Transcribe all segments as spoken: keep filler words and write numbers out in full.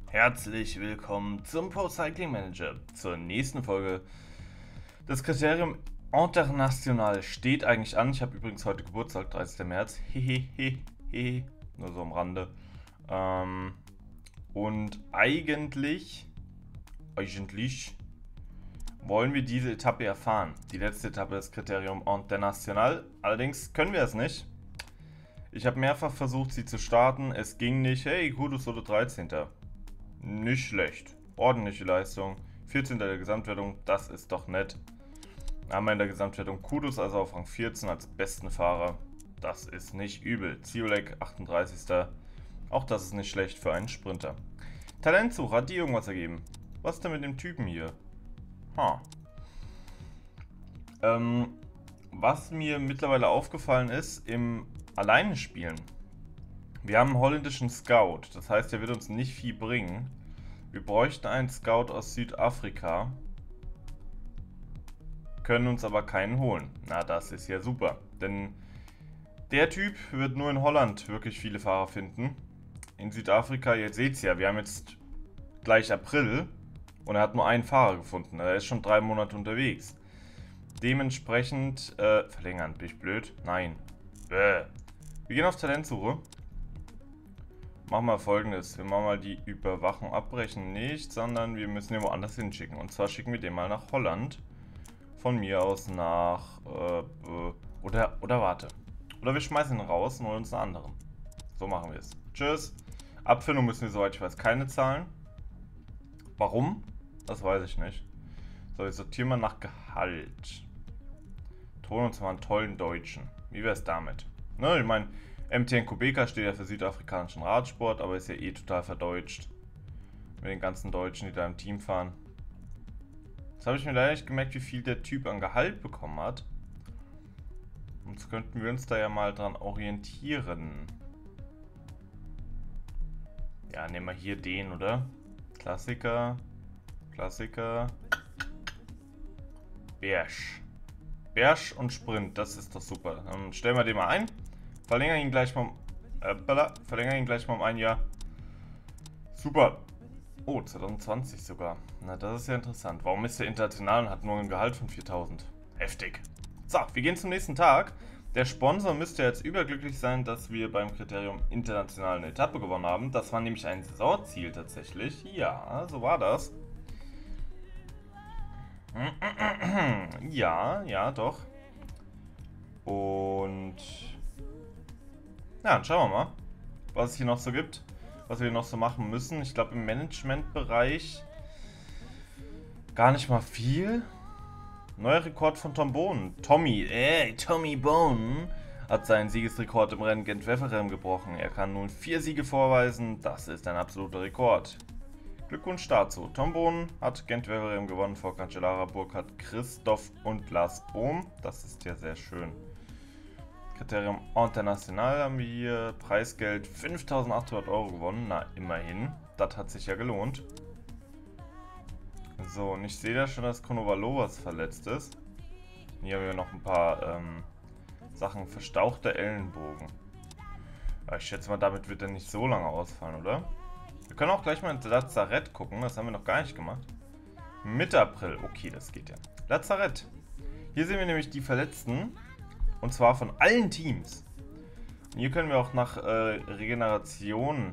Herzlich willkommen zum Pro Cycling Manager, zur nächsten Folge. Das Kriterium International steht eigentlich an. Ich habe übrigens heute Geburtstag, dreißigster März. Hehehehe, nur so am Rande. Ähm, und eigentlich, eigentlich wollen wir diese Etappe erfahren. Die letzte Etappe des Kriterium International. Allerdings können wir es nicht. Ich habe mehrfach versucht, sie zu starten. Es ging nicht. Hey, Kudus wurde dreizehnter Nicht schlecht. Ordentliche Leistung. vierzehnter der Gesamtwertung. Das ist doch nett. Haben wir in der Gesamtwertung Kudus, also auf Rang vierzehn als besten Fahrer. Das ist nicht übel. Ziolek achtunddreißigster Auch das ist nicht schlecht für einen Sprinter. Talentsuche, hat die irgendwas ergeben? Was ist denn mit dem Typen hier? Ha. Ähm, was mir mittlerweile aufgefallen ist, im Alleine-Spielen. Wir haben einen holländischen Scout, das heißt, der wird uns nicht viel bringen. Wir bräuchten einen Scout aus Südafrika, können uns aber keinen holen. Na, das ist ja super, denn der Typ wird nur in Holland wirklich viele Fahrer finden. In Südafrika, jetzt seht ihr ja, wir haben jetzt gleich April und er hat nur einen Fahrer gefunden. Er ist schon drei Monate unterwegs. Dementsprechend, äh, verlängern, bin ich blöd? Nein. Bäh. Wir gehen auf Talentsuche. Machen wir Folgendes. Wir machen mal die Überwachung abbrechen nicht, sondern wir müssen ihn woanders hinschicken. Und zwar schicken wir den mal nach Holland. Von mir aus nach, äh, äh, oder, oder warte. Oder wir schmeißen ihn raus und holen uns einen anderen. So machen wir es. Tschüss. Abfindung müssen wir, soweit ich weiß, keine zahlen. Warum? Das weiß ich nicht. So, jetzt sortieren wir nach Gehalt. Holen uns mal einen tollen Deutschen. Wie wäre es damit? Ne, ich meine, M T N Kubeka steht ja für südafrikanischen Radsport, aber ist ja eh total verdeutscht. Mit den ganzen Deutschen, die da im Team fahren. Jetzt habe ich mir leider nicht gemerkt, wie viel der Typ an Gehalt bekommen hat. Und jetzt könnten wir uns da ja mal dran orientieren. Ja, nehmen wir hier den, oder? Klassiker. Klassiker. Bersch. Bersch und Sprint, das ist doch super. Dann stellen wir den mal ein. Verlängern ihn gleich mal, äh, verlängern ihn gleich mal um ein Jahr. Super. Oh, zwanzig zwanzig sogar. Na, das ist ja interessant. Warum ist der international und hat nur ein Gehalt von viertausend? Heftig. So, wir gehen zum nächsten Tag. Der Sponsor müsste jetzt überglücklich sein, dass wir beim Kriterium international eine Etappe gewonnen haben. Das war nämlich ein Saisonziel tatsächlich. Ja, so war das. Ja, ja, doch. Und ja, dann schauen wir mal, was es hier noch so gibt, was wir noch so machen müssen. Ich glaube, im Managementbereich gar nicht mal viel. Neuer Rekord von Tom Bohn. Tommy, ey, Tommy Bohn hat seinen Siegesrekord im Rennen Gent-Wevelgem gebrochen. Er kann nun vier Siege vorweisen. Das ist ein absoluter Rekord. Glückwunsch dazu. Tom Bohn hat Gent-Wevelgem gewonnen vor Cancellara, Burkhardt, Christoph und Lars Bohm. Das ist ja sehr schön. Kriterium International haben wir hier. Preisgeld fünftausendachthundert Euro gewonnen. Na, immerhin. Das hat sich ja gelohnt. So, und ich sehe da schon, dass Konovalovas verletzt ist. Hier haben wir noch ein paar ähm, Sachen. Verstauchter Ellenbogen. Ja, ich schätze mal, damit wird er nicht so lange ausfallen, oder? Wir können auch gleich mal ins Lazarett gucken. Das haben wir noch gar nicht gemacht. Mitte April. Okay, das geht ja. Lazarett. Hier sehen wir nämlich die Verletzten. Und zwar von allen Teams. Und hier können wir auch nach äh, Regeneration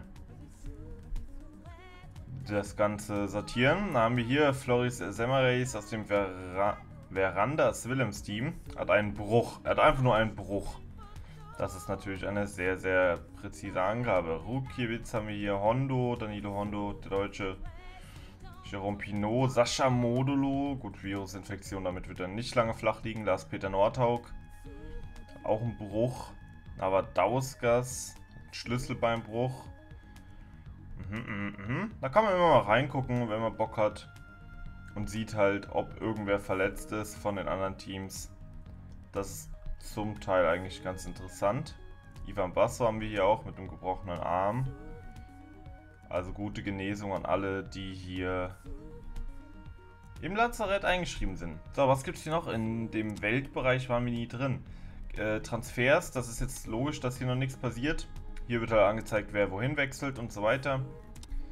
das Ganze sortieren. Da haben wir hier Floris Semmerace aus dem Ver Verandas Willems Team. Hat einen Bruch. Er hat einfach nur einen Bruch. Das ist natürlich eine sehr, sehr präzise Angabe. Rukiewicz haben wir hier. Hondo, Danilo Hondo, der Deutsche. Jerome Pinot, Sascha Modulo. Gut, Virusinfektion, damit wird er nicht lange flach liegen. Lars-Peter Nordhaug. Auch ein Bruch. Aber Dausgas, Schlüsselbeinbruch. Mhm, mhm, mhm. Da kann man immer mal reingucken, wenn man Bock hat. Und sieht halt, ob irgendwer verletzt ist von den anderen Teams. Das ist zum Teil eigentlich ganz interessant. Ivan Basso haben wir hier auch mit einem gebrochenen Arm. Also gute Genesung an alle, die hier im Lazarett eingeschrieben sind. So, was gibt es hier noch? In dem Weltbereich waren wir nie drin. Äh, Transfers, das ist jetzt logisch, dass hier noch nichts passiert. Hier wird halt angezeigt, wer wohin wechselt und so weiter.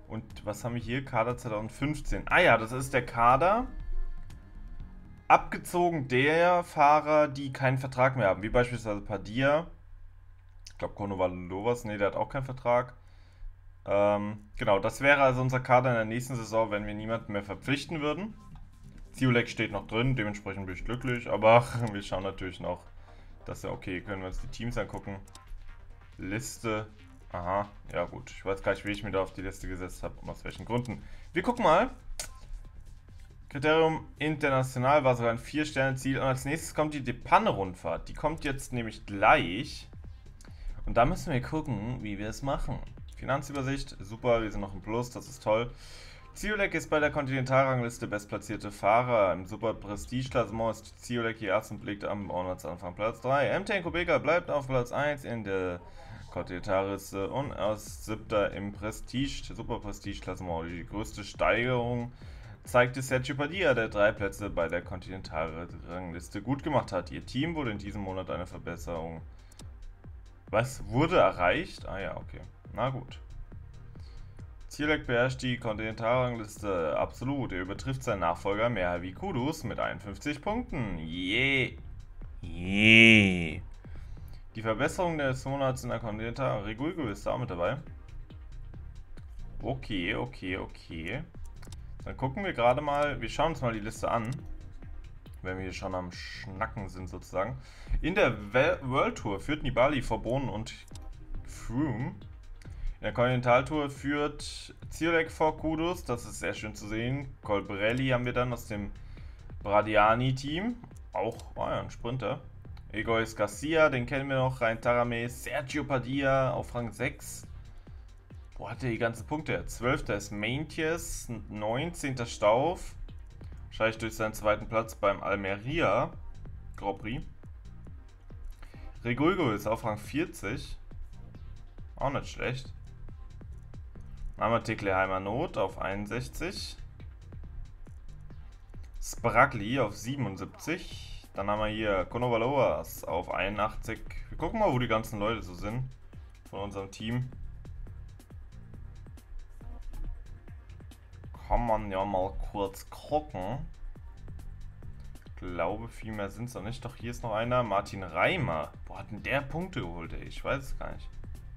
Und was haben wir hier? Kader zwanzig fünfzehn. Ah ja, das ist der Kader. Abgezogen der Fahrer, die keinen Vertrag mehr haben. Wie beispielsweise Padilla. Ich glaube, Konovalovas. Ne, der hat auch keinen Vertrag. Ähm, genau, das wäre also unser Kader in der nächsten Saison, wenn wir niemanden mehr verpflichten würden. Ziolek steht noch drin, dementsprechend bin ich glücklich. Aber wir schauen natürlich noch, dass ja okay, können wir uns die Teams angucken. Liste. Aha, ja gut. Ich weiß gar nicht, wie ich mir da auf die Liste gesetzt habe und aus welchen Gründen. Wir gucken mal. Kriterium International war sogar ein vier Sterne Ziel. Und als nächstes kommt die Depanne-Rundfahrt. Die kommt jetzt nämlich gleich. Und da müssen wir gucken, wie wir es machen. Finanzübersicht, super, wir sind noch im Plus, das ist toll. Ziolek ist bei der Kontinentalrangliste bestplatzierte Fahrer. Im Super Prestige-Klassement ist Ziolek hier erst und blickt am Monatsanfang Platz drei. M T Kubeka bleibt auf Platz eins in der Kontinentalrangliste und aus siebter im Prestige, Super Prestige-Klassement. Die größte Steigerung zeigte Sergio Padilla, der drei Plätze bei der Kontinentalrangliste gut gemacht hat. Ihr Team wurde in diesem Monat eine Verbesserung. Was wurde erreicht? Ah ja, okay. Na gut. Ziolek beherrscht die Kontinentalrangliste absolut. Er übertrifft seinen Nachfolger Merhavi Kudus mit einundfünfzig Punkten. Yeah. Yeah. Die Verbesserung des Monats in der Kontinental. Reguigo ist da auch mit dabei. Okay, okay, okay. Dann gucken wir gerade mal, wir schauen uns mal die Liste an. Wenn wir hier schon am Schnacken sind sozusagen. In der World Tour führt Nibali vor Bohnen und Froome. In der Kontinentaltour führt Ziolek vor Kudus, das ist sehr schön zu sehen. Colbrelli haben wir dann aus dem Bradiani-Team. Auch oh ja, ein Sprinter. Egois Garcia, den kennen wir noch. Rein Tarame, Sergio Padilla auf Rang sechs. Wo hat der die ganzen Punkte? zwölfter ist Meintjes, neunzehnter Stauf. Wahrscheinlich durch seinen zweiten Platz beim Almeria Grand Prix. Reguigo ist auf Rang vierzig. Auch nicht schlecht. Dann haben wir Tekleheimer Not auf einundsechzig. Spragli auf siebenundsiebzig. Dann haben wir hier Konovalovas auf einundachtzig. Wir gucken mal, wo die ganzen Leute so sind von unserem Team. Kann man ja mal kurz gucken. Ich glaube, viel mehr sind es noch nicht. Doch hier ist noch einer. Martin Reimer. Wo hat denn der Punkte geholt, ey? Ich weiß es gar nicht.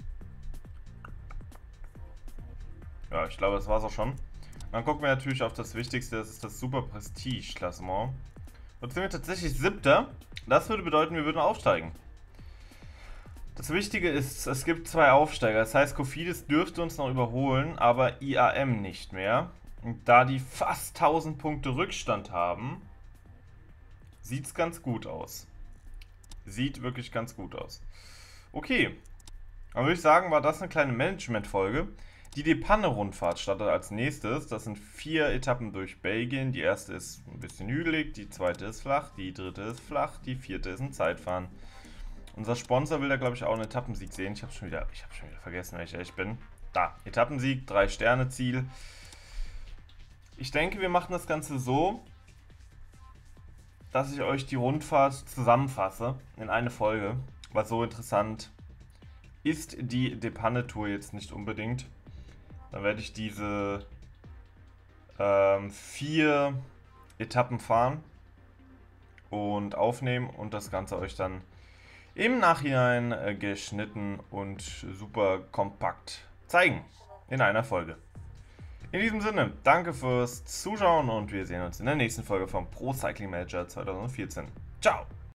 Ja, ich glaube, das war es auch schon. Dann gucken wir natürlich auf das Wichtigste. Das ist das Super Prestige-Klassement. Dort sind wir tatsächlich siebter. Das würde bedeuten, wir würden aufsteigen. Das Wichtige ist, es gibt zwei Aufsteiger. Das heißt, Cofidis dürfte uns noch überholen, aber I A M nicht mehr. Und da die fast tausend Punkte Rückstand haben, sieht es ganz gut aus. Sieht wirklich ganz gut aus. Okay, dann würde ich sagen, war das eine kleine Management-Folge. Die Depanne-Rundfahrt startet als nächstes. Das sind vier Etappen durch Belgien. Die erste ist ein bisschen hügelig, die zweite ist flach, die dritte ist flach, die vierte ist ein Zeitfahren. Unser Sponsor will da, glaube ich, auch einen Etappensieg sehen. Ich habe schon wieder, ich habe schon wieder vergessen, wer ich echt bin. Da, Etappensieg, drei Sterne Ziel. Ich denke, wir machen das Ganze so, dass ich euch die Rundfahrt zusammenfasse in eine Folge. Weil so interessant ist die Depanne-Tour jetzt nicht unbedingt. Dann werde ich diese ähm, vier Etappen fahren und aufnehmen und das Ganze euch dann im Nachhinein äh, geschnitten und super kompakt zeigen in einer Folge. In diesem Sinne, danke fürs Zuschauen und wir sehen uns in der nächsten Folge vom Pro Cycling Manager zwanzig vierzehn. Ciao!